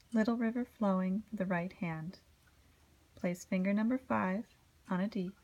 Little river flowing for the right hand. Place finger number 5 on a D.